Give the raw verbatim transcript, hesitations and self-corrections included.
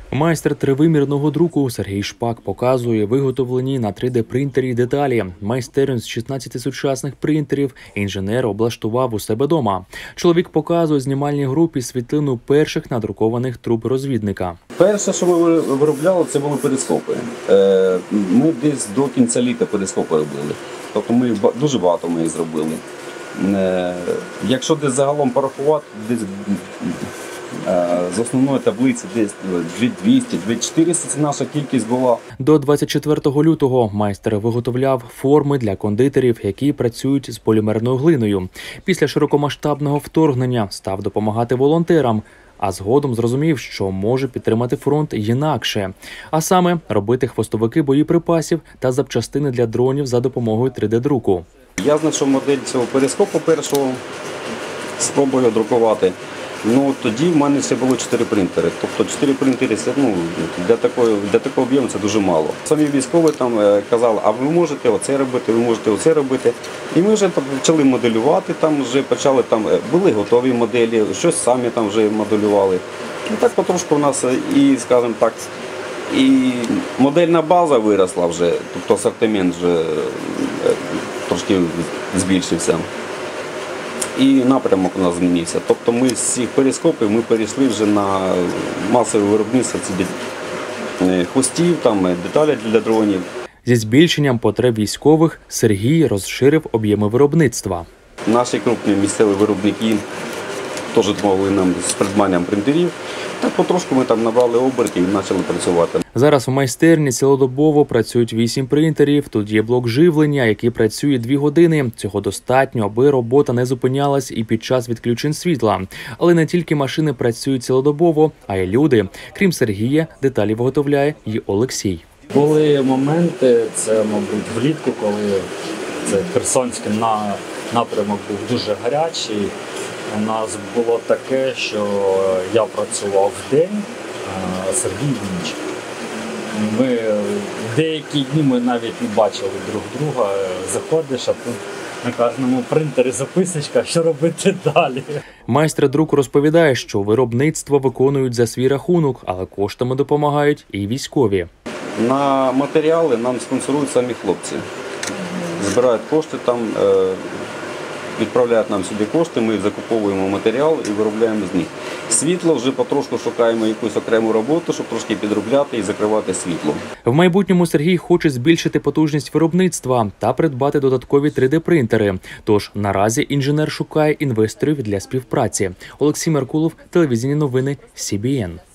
Майстер тривимірного друку Сергій Шпак показує виготовлені на три де-принтері деталі. Майстерню з шістнадцяти сучасних принтерів інженер облаштував у себе дома. Чоловік показує знімальній групі світлину перших надрукованих труб розвідника. Перше, що ми виробляли, це були перископи. Ми десь до кінця літа перископи робили. Тобто ми дуже багато ми їх зробили. Якщо десь загалом порахувати, десь з основної таблиці десь двісті - чотириста – це наша кількість була. До двадцять четвертого лютого майстер виготовляв форми для кондитерів, які працюють з полімерною глиною. Після широкомасштабного вторгнення став допомагати волонтерам, а згодом зрозумів, що може підтримати фронт інакше. А саме робити хвостовики боєприпасів та запчастини для дронів за допомогою три де-друку. Я знайшов модель цього перископу першого, спробую друкувати. Ну, тоді в мене ще було чотири принтери. Тобто чотири принтери ну, для такого, для такого об'єму це дуже мало. Самі військові там казали, а ви можете оце робити, ви можете оце робити. І ми вже почали моделювати, там вже почали, там були готові моделі, щось самі там вже моделювали. І так потрошку у нас і, скажімо так, і модельна база виросла вже, тобто асортимент вже трошки збільшився. І напрямок у нас змінився. Тобто ми з цих перископів ми перейшли вже на масове виробництво хвостів, там, деталі для дронів. Зі збільшенням потреб військових Сергій розширив об'єми виробництва. Наші крупні місцеві виробники теж допомогли нам з придбанням принтерів. Так потрошку ми там набрали обертів і почали працювати. Зараз в майстерні цілодобово працюють вісім принтерів. Тут є блок живлення, який працює дві години. Цього достатньо, аби робота не зупинялась і під час відключень світла. Але не тільки машини працюють цілодобово, а й люди. Крім Сергія, деталі виготовляє і Олексій. Були моменти, це, мабуть, влітку, коли це Херсонський напрямок був дуже гарячий. У нас було таке, що я працював вдень, а Сергій в ніч. Ми деякі дні ми навіть не бачили друг друга. Заходиш, а тут на кожному принтері записочка, що робити далі. Майстер друку розповідає, що виробництво виконують за свій рахунок, але коштами допомагають і військові. На матеріали нам спонсорують самі хлопці. Збирають кошти там, відправляють нам сюди кошти, ми закуповуємо матеріал і виробляємо з них. Світло вже потрошку шукаємо якусь окрему роботу, щоб трошки підробляти і закривати світло. В майбутньому Сергій хоче збільшити потужність виробництва та придбати додаткові три де-принтери. Тож наразі інженер шукає інвесторів для співпраці. Олексій Меркулов, телевізійні новини Сі Бі Ен.